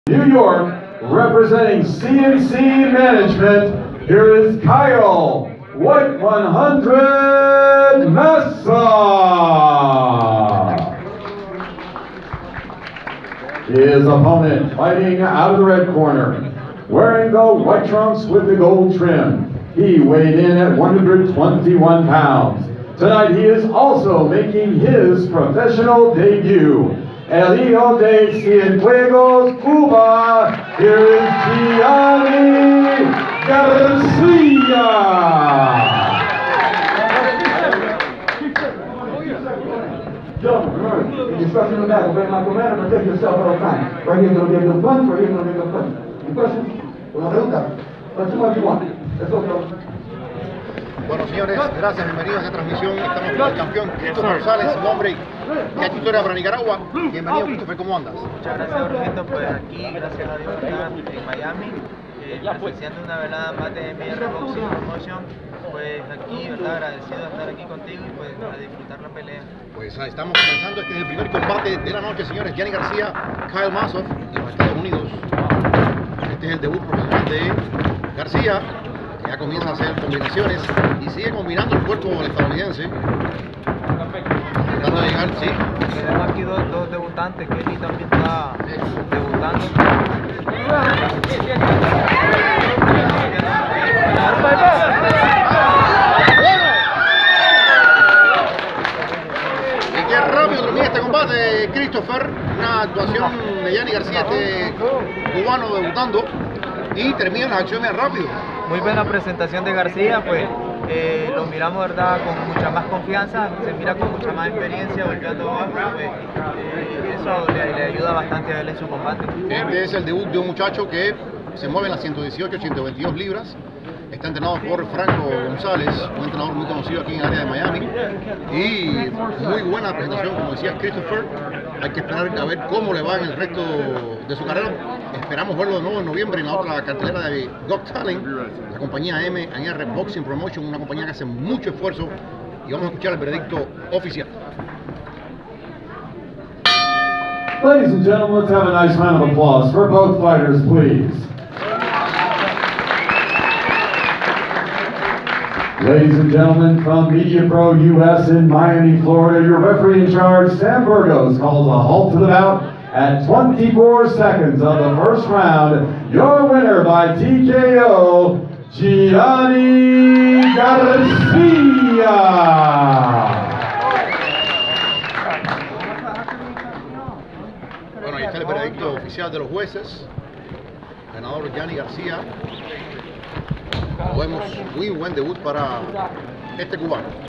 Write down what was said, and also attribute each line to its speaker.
Speaker 1: New York, representing CNC Management, here is Kyle, White 100 Massa. His opponent fighting out of the red corner, wearing the white trunks with the gold trim. He weighed in at 121 pounds. Tonight he is also making his professional debut. El Hijo de Cienfuegos, Cuba, here is Gianni Garcia. Remember, instruction on that, obey my command and protect yourself at all times. Right here is going to be a good punch, right here is going to be a good punch. Any questions? Una pregunta. Punch him what you want. Let's go, bro.
Speaker 2: Bueno, señores, gracias, bienvenidos a esta transmisión. Estamos con el campeón Christopher González, un hombre que ha hecho historia para Nicaragua. Bienvenido, Christopher, ¿cómo andas?
Speaker 3: Muchas gracias, Jorgito. Pues aquí, gracias a Dios, acá en Miami, presenciando una velada más de MR Boxing Promotion. Pues aquí, ¿verdad? Agradecido de estar aquí contigo y pues a disfrutar la pelea.
Speaker 2: Pues estamos comenzando, este es el primer combate de la noche, señores. Gianni Garcia, Kyle Massov, de los Estados Unidos. Este es el debut profesional de Garcia. Ya comienza a hacer combinaciones y sigue combinando el cuerpo estadounidense. Tratando de llegar, sí.
Speaker 3: Tenemos aquí dos debutantes, Kelly también está debutando.
Speaker 2: Y qué rápido termina este combate, Christopher. Una actuación de Gianni Garcia, este cubano debutando. Y termina las acciones rápido.
Speaker 3: Muy buena presentación de García, pues lo miramos, ¿verdad?, con mucha más confianza, se mira con mucha más experiencia, golpeando abajo, pues, eso le ayuda bastante a él en su combate.
Speaker 2: Este es el debut de un muchacho que se mueve en las 118, 122 libras. Está entrenado por Franco González, un entrenador muy conocido aquí en el área de Miami. Y muy buena presentación, como decía Christopher. Hay que esperar a ver cómo le va en el resto de su carrera. Esperamos verlo de nuevo en noviembre en la otra cartelera de Got Talent, la compañía MR Boxing Promotion, una compañía que hace mucho esfuerzo. Y vamos a escuchar el veredicto oficial.
Speaker 1: Ladies and gentlemen, let's have a nice round of applause for both fighters, please. Ladies and gentlemen, from Media Pro US in Miami, Florida, your referee in charge, Sam Burgos, calls a halt to the bout at 24 seconds of the first round. Your winner by TKO, Gianni Garcia.
Speaker 2: Bueno, ahí está el veredicto oficial de los jueces. Ganador Gianni Garcia. Vemos muy buen debut para este cubano.